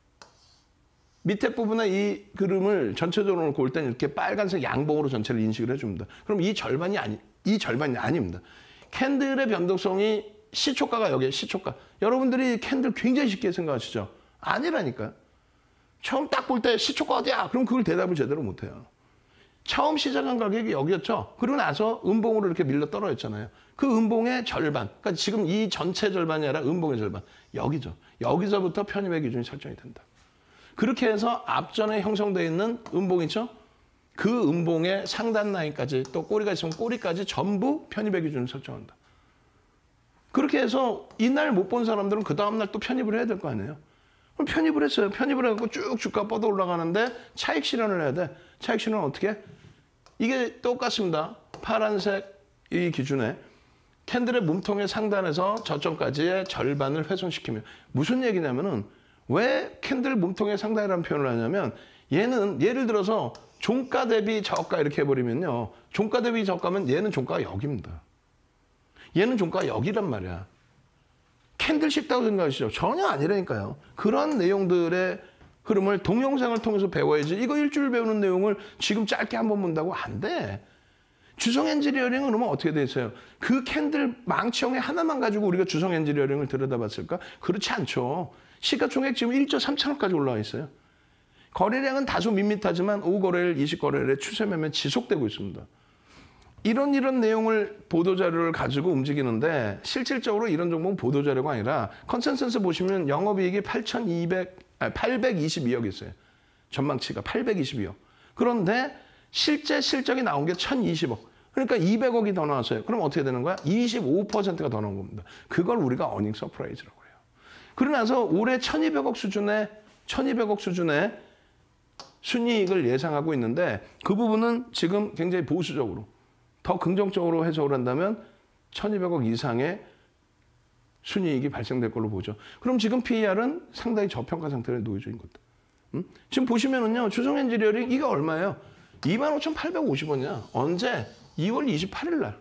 밑에 부분에 이 그림을 전체적으로 놓고 올 때는 이렇게 빨간색 양봉으로 전체를 인식을 해줍니다. 그럼 이 절반이 아닙니다. 캔들의 변동성이 시초가가 여기에 시초가. 여러분들이 캔들 굉장히 쉽게 생각하시죠? 아니라니까요. 처음 딱 볼 때 시초가 어디야? 그럼 그걸 대답을 제대로 못해요. 처음 시작한 가격이 여기였죠. 그러고 나서 음봉으로 이렇게 밀려 떨어졌잖아요. 그 음봉의 절반, 그러니까 지금 이 전체 절반이 아니라 음봉의 절반, 여기죠. 여기서부터 편입의 기준이 설정이 된다. 그렇게 해서 앞전에 형성되어 있는 음봉이죠. 그 음봉의 상단 라인까지 또 꼬리가 있으면 꼬리까지 전부 편입의 기준을 설정한다. 그렇게 해서 이날 못 본 사람들은 그 다음날 또 편입을 해야 될 거 아니에요. 그럼 편입을 했어요. 편입을 해갖고 쭉 주가 뻗어 올라가는데 차익 실현을 해야 돼. 차익 실현은 어떻게 해? 이게 똑같습니다. 파란색 이 기준에 캔들의 몸통의 상단에서 저점까지의 절반을 훼손시키면 무슨 얘기냐면은 왜 캔들 몸통의 상단이라는 표현을 하냐면 얘는 예를 들어서 종가 대비 저가 이렇게 해버리면요. 종가 대비 저가면 얘는 종가가 여기입니다. 얘는 종가가 여기란 말이야. 캔들 쉽다고 생각하시죠? 전혀 아니라니까요. 그런 내용들의 흐름을 동영상을 통해서 배워야지. 이거 일주일 배우는 내용을 지금 짧게 한번 본다고 안 돼. 주성 엔지니어링은 그러면 어떻게 돼 있어요? 그 캔들 망치형의 하나만 가지고 우리가 주성 엔지니어링을 들여다봤을까? 그렇지 않죠. 시가총액 지금 1조 3천억까지 올라와 있어요. 거래량은 다소 밋밋하지만 5거래일, 20거래일에 추세 매매 지속되고 있습니다. 이런 내용을 보도자료를 가지고 움직이는데 실질적으로 이런 종목은 보도자료가 아니라 컨센서스 보시면 영업이익이 822억 있어요. 전망치가 822억. 그런데 실제 실적이 나온 게 1020억. 그러니까 200억이 더 나왔어요. 그럼 어떻게 되는 거야? 25%가 더 나온 겁니다. 그걸 우리가 어닝 서프라이즈라고 해요. 그러고 나서 올해 1200억 수준의 순이익을 예상하고 있는데 그 부분은 지금 굉장히 보수적으로 더 긍정적으로 해석을 한다면 1200억 이상의 순이익이 발생될 걸로 보죠. 그럼 지금 PER은 상당히 저평가 상태에 놓여져 있는 것도. 지금 보시면은요, 주성 엔지니어링 이게 얼마예요? 25,850원이야. 언제? 2월 28일 날.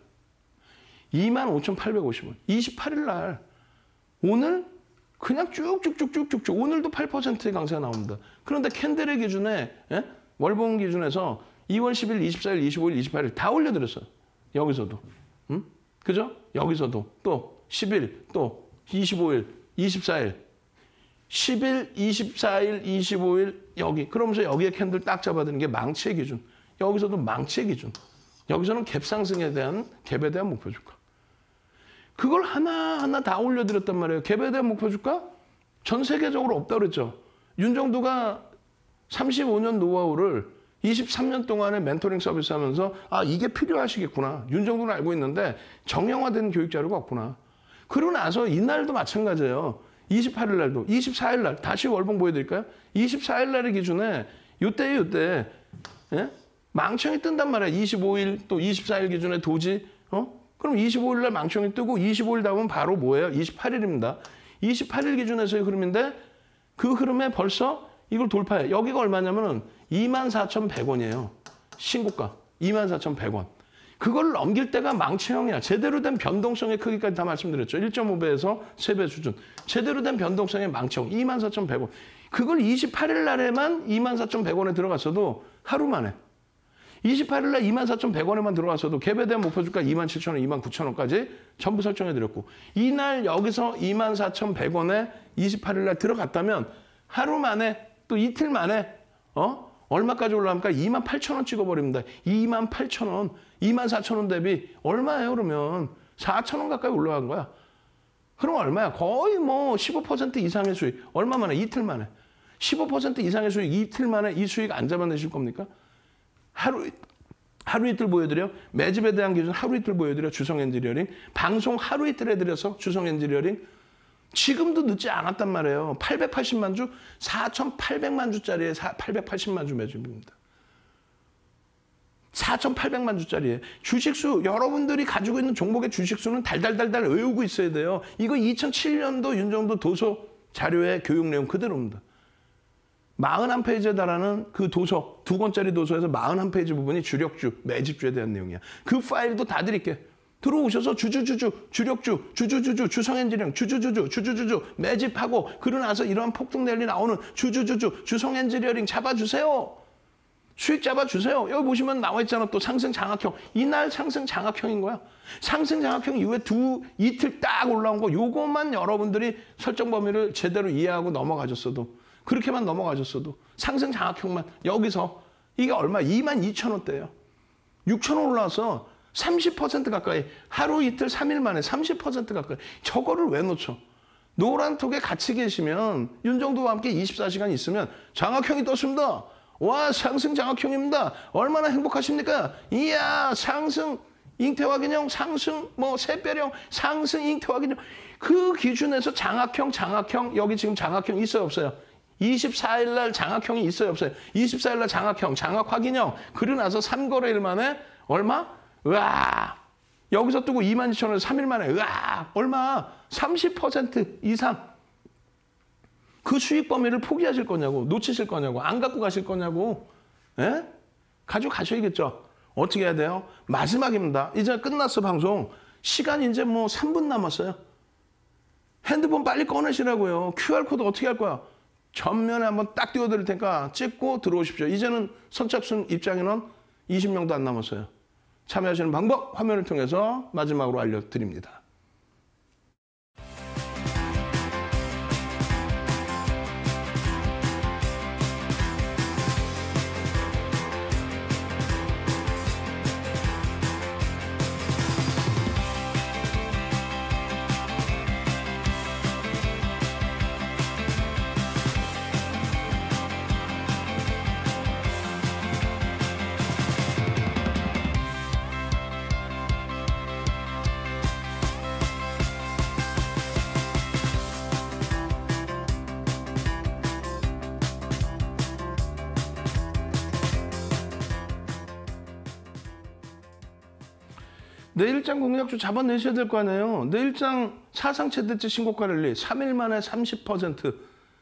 25,850원. 28일 날. 오늘 그냥 쭉쭉쭉쭉쭉 오늘도 8%의 강세가 나옵니다. 그런데 캔들의 기준에 월봉 기준에서 2월 10일, 24일, 25일, 28일 다 올려드렸어요. 여기서도. 그죠? 여기서도. 또 10일, 또 25일, 24일. 10일, 24일, 25일 여기. 그러면서 여기에 캔들 딱 잡아드는 게 망치의 기준. 여기서도 망치의 기준. 여기서는 갭상승에 대한 갭에 대한 목표 주가. 그걸 하나하나 다 올려드렸단 말이에요. 갭에 대한 목표 주가? 전 세계적으로 없다고 그랬죠. 윤정두가 35년 노하우를 23년 동안에 멘토링 서비스 하면서 아 이게 필요하시겠구나. 윤정두는 알고 있는데 정형화된 교육 자료가 없구나. 그러고 나서 이날도 마찬가지예요. 28일 날도 24일 날 다시 월봉 보여드릴까요? 24일 날의 기준에 요때 예? 망청이 뜬단 말이야. 25일 또 24일 기준에 도지 그럼 25일 날 망청이 뜨고 25일 다음은 바로 뭐예요? 28일입니다. 28일 기준에서의 흐름인데 그 흐름에 벌써 이걸 돌파해. 여기가 얼마냐면은 24,100원이에요. 신고가 24,100원. 그걸 넘길 때가 망치형이야. 제대로 된 변동성의 크기까지 다 말씀드렸죠. 1.5배에서 3배 수준. 제대로 된 변동성의 망치형 24,100원. 그걸 28일 날에만 24,100원에 들어갔어도 하루 만에 28일 날 24,100원에만 들어갔어도 갭에 대한 목표 주가 27,000원, 29,000원까지 전부 설정해드렸고 이날 여기서 24,100원에 28일 날 들어갔다면 하루 만에 또 이틀 만에 얼마까지 올라갑니까? 28,000원 찍어버립니다. 28,000원, 24,000원 대비 얼마예요 그러면? 4,000원 가까이 올라간 거야. 그럼 얼마야? 거의 뭐 15% 이상의 수익. 얼마 만에? 이틀 만에. 15% 이상의 수익 이틀 만에 이 수익 안 잡아내실 겁니까? 하루 이틀 보여드려. 매집에 대한 기준 하루 이틀 보여드려. 주성 엔지니어링. 방송 하루 이틀 해드려서 주성 엔지니어링. 지금도 늦지 않았단 말이에요. 880만 주, 4,800만 주짜리에 880만 주 매집입니다. 4,800만 주짜리에. 주식수, 여러분들이 가지고 있는 종목의 주식수는 달달달달 외우고 있어야 돼요. 이거 2007년도 윤정도 도서 자료의 교육 내용 그대로입니다. 41페이지에 달하는 그 도서, 2권짜리 도서에서 41페이지 부분이 주력주, 매집주에 대한 내용이야. 그 파일도 다 드릴게. 들어오셔서 주력주, 주성엔지니어링, 주주주주, 매집하고 그러고 나서 이러한 폭등 랠리 나오는 주성엔지니어링 잡아주세요. 수익 잡아주세요. 여기 보시면 나와 있잖아. 또 상승 장악형. 이날 상승 장악형인 거야. 상승 장악형 이후에 이틀 딱 올라온 거 요것만 여러분들이 설정 범위를 제대로 이해하고 넘어가셨어도 그렇게만 넘어가셨어도 상승 장악형만 여기서 이게 얼마? 22,000원대예요. 6,000원 올라와서 30% 가까이 하루 이틀 3일 만에 30% 가까이 저거를 왜 놓쳐? 노란톡에 같이 계시면 윤정도와 함께 24시간 있으면 장학형이 떴습니다. 와 상승 장학형입니다. 얼마나 행복하십니까? 이야 상승 잉태화균형 상승 뭐 새별형 상승 잉태화균형 그 기준에서 장학형 여기 지금 장학형 있어요 없어요? 24일 날 장학형이 있어요 없어요? 24일 날 장학형 장학확인형 그러고 나서 3거래일 만에 얼마? 으아 여기서 뜨고 22,000원에서 3일 만에 으아 얼마? 30% 이상 그 수익 범위를 포기하실 거냐고 놓치실 거냐고 안 갖고 가실 거냐고 예? 가지고 가셔야겠죠. 어떻게 해야 돼요? 마지막입니다. 이제 끝났어 방송. 시간 이제 뭐 3분 남았어요. 핸드폰 빨리 꺼내시라고요. QR코드 어떻게 할 거야? 전면에 한번 딱 띄워드릴 테니까 찍고 들어오십시오. 이제는 선착순 입장인원 20명도 안 남았어요. 참여하시는 방법 화면을 통해서 마지막으로 알려드립니다. 내일장 공략주 잡아내셔야 될 거 아니에요. 내일장 사상 최대치 신고가 랠리 3일 만에 30%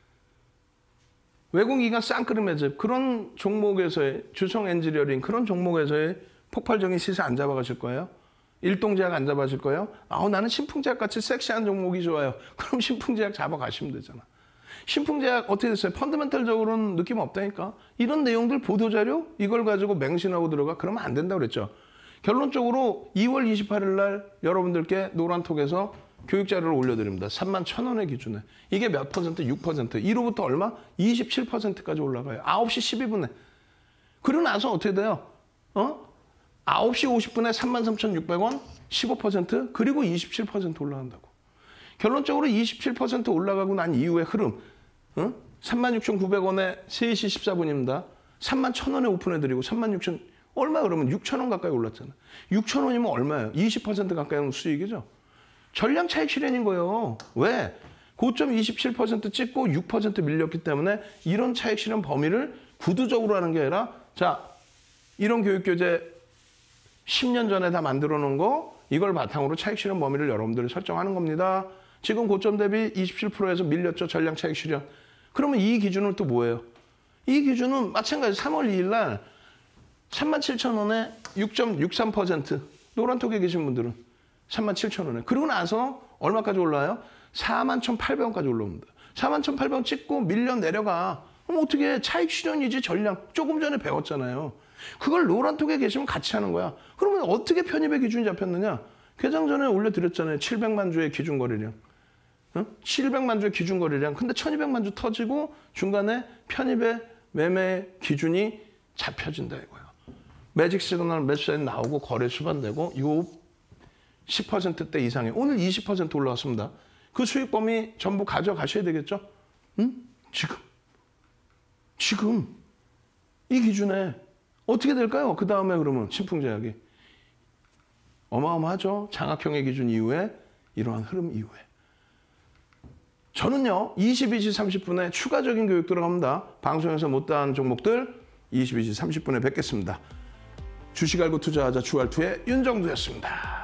외국인가 쌍끌음 매집 그런 종목에서의 주성 엔지니어링 그런 종목에서의 폭발적인 시세 안 잡아가실 거예요? 일동제약 안 잡아가실 거예요? 나는 신풍제약 같이 섹시한 종목이 좋아요. 그럼 신풍제약 잡아가시면 되잖아. 신풍제약 어떻게 됐어요? 펀더멘털적으로는 느낌 없다니까. 이런 내용들 보도자료 이걸 가지고 맹신하고 들어가 그러면 안 된다고 그랬죠. 결론적으로 2월 28일 날 여러분들께 노란톡에서 교육자료를 올려드립니다. 31,000원의 기준에. 이게 몇 퍼센트? 6%. 1호부터 얼마? 27%까지 올라가요. 9시 12분에. 그러고 나서 어떻게 돼요? 9시 50분에 33,600원, 15%, 그리고 27% 올라간다고. 결론적으로 27% 올라가고 난 이후의 흐름. 36,900원에 3시 14분입니다. 31,000원에 오픈해드리고 36,000원. 얼마 그러면 6,000원 가까이 올랐잖아. 6,000원이면 얼마예요? 20% 가까이 하는 수익이죠. 전량 차익 실현인 거예요. 왜? 고점 27% 찍고 6% 밀렸기 때문에 이런 차익 실현 범위를 구두적으로 하는 게 아니라 자, 이런 교육교재 10년 전에 다 만들어 놓은 거 이걸 바탕으로 차익 실현 범위를 여러분들이 설정하는 겁니다. 지금 고점 대비 27%에서 밀렸죠. 전량 차익 실현. 그러면 이 기준은 또 뭐예요? 이 기준은 마찬가지 3월 2일 날 37,000원에 6.63% 노란톡에 계신 분들은 37,000원에 그러고 나서 얼마까지 올라요? 41,800원까지 올라옵니다. 41,800원 찍고 밀려 내려가. 그럼 어떻게 차익 실현이지 전량 조금 전에 배웠잖아요. 그걸 노란톡에 계시면 같이 하는 거야. 그러면 어떻게 편입의 기준이 잡혔느냐? 개장 전에 올려드렸잖아요. 700만 주의 기준 거래량. 700만 주의 기준 거래량. 근데 1,200만 주 터지고 중간에 편입의 매매 기준이 잡혀진다 이거예요. 매직 시그널 매수사인 나오고 거래 수반되고 요 10%대 이상에 오늘 20% 올라왔습니다. 그 수익 범위 전부 가져가셔야 되겠죠? 지금 이 기준에 어떻게 될까요? 그 다음에 그러면 신풍제약이 어마어마하죠. 장학형의 기준 이후에 이러한 흐름 이후에 저는요 22시 30분에 추가적인 교육 들어갑니다. 방송에서 못다한 종목들 22시 30분에 뵙겠습니다. 주식 알고 투자하자 주알투의 윤정두였습니다.